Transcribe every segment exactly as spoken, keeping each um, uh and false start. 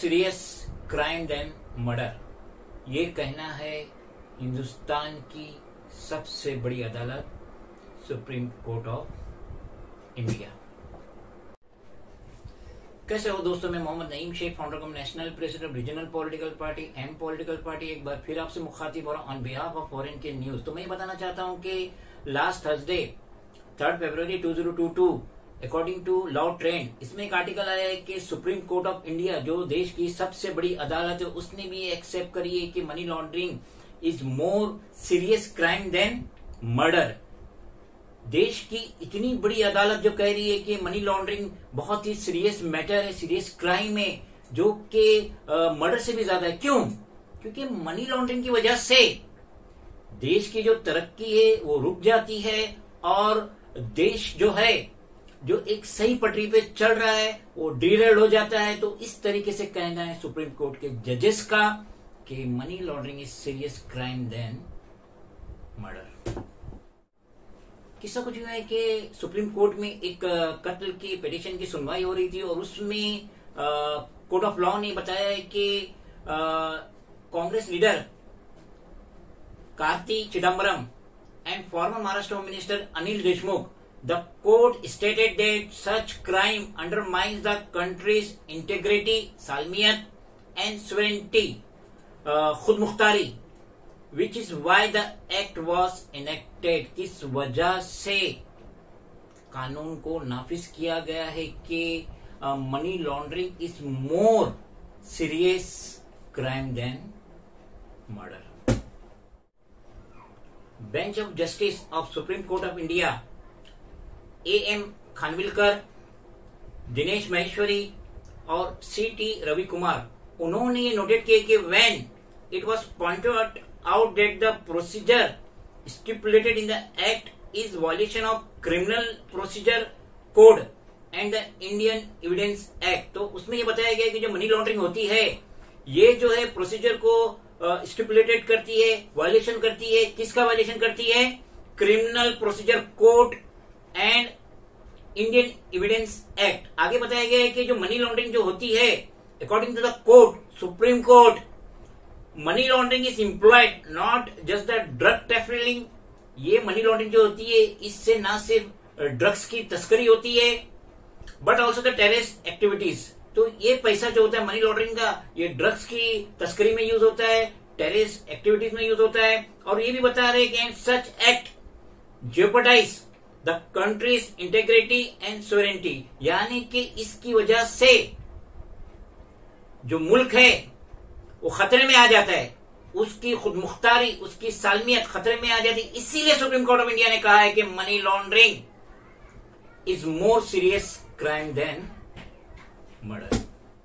Serious crime than murder, ये कहना है हिंदुस्तान की सबसे बड़ी अदालत सुप्रीम कोर्ट ऑफ इंडिया। कैसे हो दोस्तों, मैं Mohammed Naeem Shaikh, founder cum national president of regional political party M political party, एक बार फिर आपसे मुखातिब हो रहा हूं ऑन बिहाफ ऑफ फॉरेन के न्यूज। तो मैं ये बताना चाहता हूं कि last Thursday third February two thousand twenty two according to law trend, इसमें एक आर्टिकल आया है कि सुप्रीम कोर्ट ऑफ इंडिया जो देश की सबसे बड़ी अदालत है, उसने भी एक्सेप्ट करी है कि money laundering is more serious crime than murder. देश की इतनी बड़ी अदालत जो कह रही है कि मनी लॉन्ड्रिंग बहुत ही सीरियस मैटर है, सीरियस क्राइम है, जो कि मर्डर से भी ज्यादा है। क्यों? क्योंकि मनी लॉन्ड्रिंग की वजह से देश की जो तरक्की है वो रुक जाती है और देश जो है जो एक सही पटरी पे चल रहा है वो डिरेल हो जाता है। तो इस तरीके से कहना है सुप्रीम कोर्ट के जजेस का कि money laundering is serious crime than murder. किस्सा कुछ यूं है कि सुप्रीम कोर्ट में एक कत्ल की पिटीशन की सुनवाई हो रही थी और उसमें कोर्ट ऑफ लॉ ने बताया है कि Congress leader Karti Chidambaram and former Maharashtra home minister Anil Deshmukh, the court stated that such crime undermines the country's integrity, salmiyat and sovereignty, uh, खुद मुख्तारी, which is why the act was enacted। किस वजह से कानून को नाफिज किया गया है कि money laundering is more serious crime than murder. Bench of justice of supreme court of India A M Khanwilkar, Dinesh Maheshwari और सी टी रवि कुमार, उन्होंने ये नोटेड किया कि when it was pointed out that the procedure stipulated in the act is violation of criminal procedure code and the Indian evidence act. तो उसमें ये बताया गया कि जो मनी लॉन्ड्रिंग होती है ये जो है प्रोसीजर को स्टिपुलेटेड uh, करती है, वायलेशन करती है। किसका वायलेशन करती है? Criminal procedure code and Indian evidence act. आगे बताया गया है कि जो मनी लॉन्ड्रिंग जो होती है according to the court, supreme court, money laundering is employed not just the drug trafficking. ये मनी लॉन्ड्रिंग जो होती है इससे ना सिर्फ ड्रग्स की तस्करी होती है but also the terrorist activities. तो ये पैसा जो होता है मनी लॉन्ड्रिंग का, ये ड्रग्स की तस्करी में यूज होता है, टेररिस्ट एक्टिविटीज में यूज होता है। और ये भी बता रहे हैं कि such act jeopardise the country's integrity and sovereignty, यानी कि इसकी वजह से जो मुल्क है वो खतरे में आ जाता है, उसकी खुद मुख्तारी, उसकी सालमियत खतरे में आ जाती है। इसीलिए सुप्रीम कोर्ट ऑफ इंडिया ने कहा है कि money laundering is more serious crime than murder.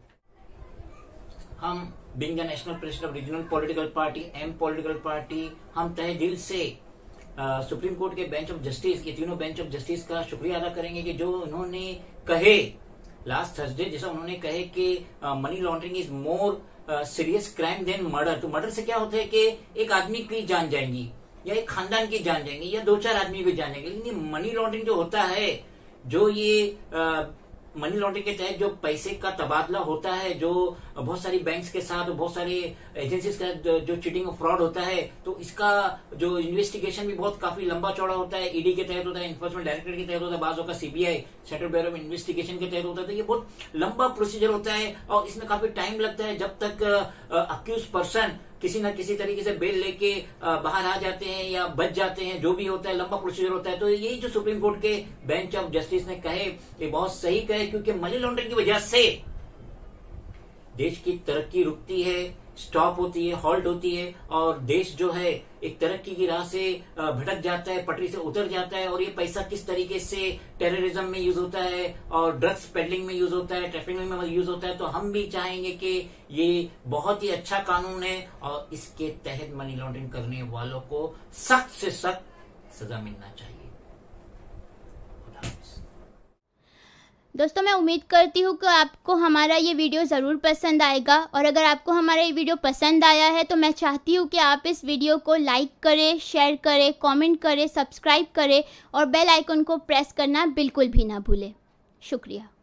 हम being the national president of regional political party M political party, हम तहे दिल से सुप्रीम कोर्ट के बेंच ऑफ जस्टिस, ये तीनों बेंच ऑफ जस्टिस का शुक्रिया अदा करेंगे कि जो उन्होंने कहे लास्ट थर्सडे, जैसा उन्होंने कहे कि money laundering is more serious crime than murder. तो मर्डर से क्या होता है कि एक आदमी की जान जाएंगी या एक खानदान की जान जाएंगी या दो चार आदमी की जान जाएंगे, लेकिन मनी लॉन्ड्रिंग जो होता है, जो ये आ, मनी लॉन्ड्रिंग के तहत जो पैसे का तबादला होता है, जो बहुत सारी बैंक्स के साथ, बहुत सारी एजेंसीज का जो चीटिंग और फ्रॉड होता है, तो इसका जो इन्वेस्टिगेशन भी बहुत काफी लंबा चौड़ा होता है। ईडी के तहत होता है, इन्फोर्समेंट डायरेक्टरेट के तहत होता है, बाजों का CBI central bureau of investigation के तहत होता है। तो ये बहुत लंबा प्रोसीजर होता है और इसमें काफी टाइम लगता है जब तक अक्यूज पर्सन किसी न किसी तरीके से बेल लेके बाहर आ जाते हैं या बच जाते हैं, जो भी होता है लंबा प्रोसीजर होता है। तो यही जो सुप्रीम कोर्ट के बेंच ऑफ जस्टिस ने कहे ये बहुत सही कहे, क्योंकि मनी लॉन्ड्रिंग की वजह से देश की तरक्की रुकती है, स्टॉप होती है, हॉल्ट होती है और देश जो है एक तरक्की की राह से भटक जाता है, पटरी से उतर जाता है। और ये पैसा किस तरीके से टेररिज्म में यूज होता है और ड्रग्स पेडलिंग में यूज होता है, ट्रैफिकिंग में यूज होता है। तो हम भी चाहेंगे कि ये बहुत ही अच्छा कानून है और इसके तहत मनी लॉन्ड्रिंग करने वालों को सख्त से सख्त सजा मिलना चाहिए। दोस्तों मैं उम्मीद करती हूँ कि आपको हमारा ये वीडियो ज़रूर पसंद आएगा, और अगर आपको हमारा ये वीडियो पसंद आया है तो मैं चाहती हूँ कि आप इस वीडियो को लाइक करें, शेयर करें, कमेंट करें, सब्सक्राइब करें और बेल आइकन को प्रेस करना बिल्कुल भी ना भूलें। शुक्रिया।